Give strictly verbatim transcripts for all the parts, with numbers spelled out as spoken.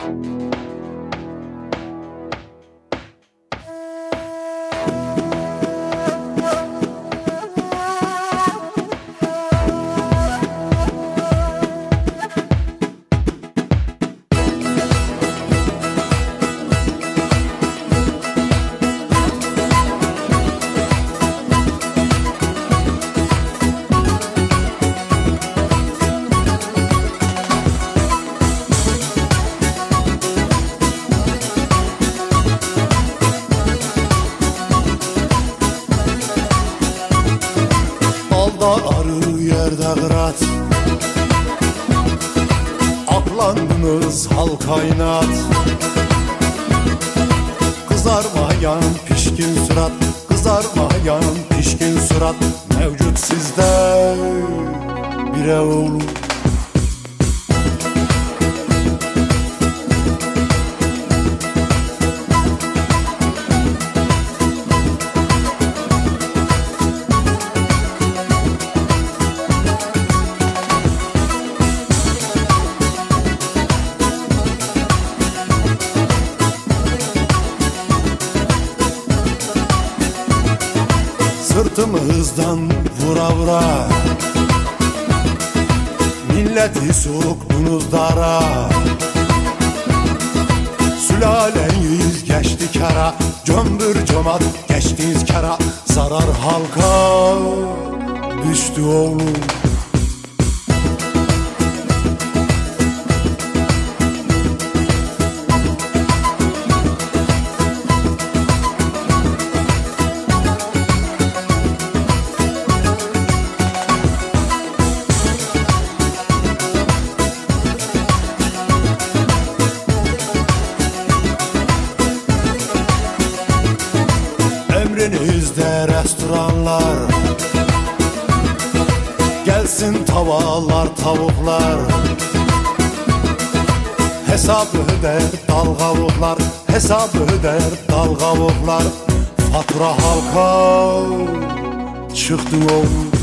Arı yerde kırat, aklandınız hal kaynat. Kızarmayan pişkin surat, kızarmayan pişkin surat mevcut sizde bire olur. Sırtımızdan vura vura milleti soktunuz dara. Sülaleyiz geçti kara, cömbür cömat geçtiniz kara. Zarar halka düştü oğlum. Emrinizde restoranlar, gelsin tavalar tavuklar. Hesabı öder dalgavuklar, hesabı öder dalgavuklar. Fatura halka çıktı oğlum.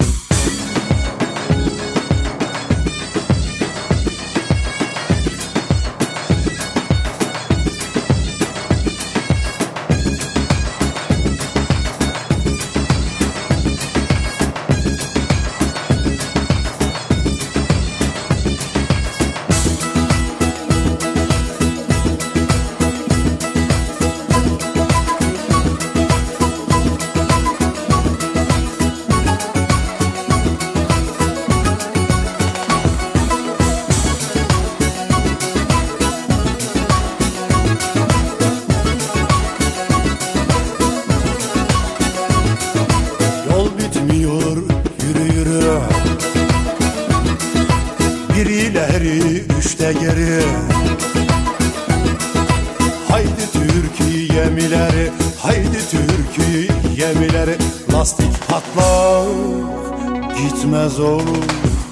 Yürü yürü, bir ileri üçte geri. Haydi Türkiye mileri, haydi Türkiye mileri. Lastik patlar gitmez oğlum.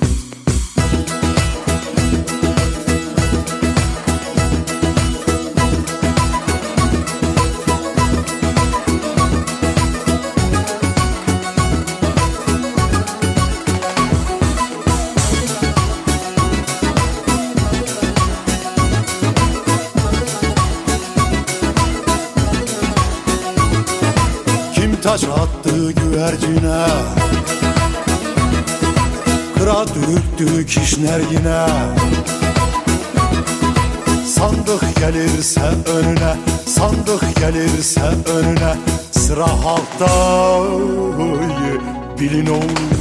Taş attı güvercine, kıra dürüktü kişner yine. Sandık gelirse önüne, sandık gelirse önüne. Sıra halkta bilin oğlum.